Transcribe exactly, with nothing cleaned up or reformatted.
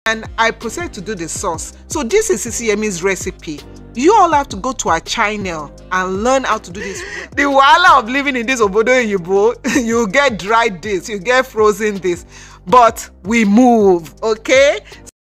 and I proceeded to do the sauce. So this is Sisiyemmie's recipe. You all have to go to our channel and learn how to do this. The wahala of living in this obodo oyibo, you get dried this, you get frozen this, but we move, okay?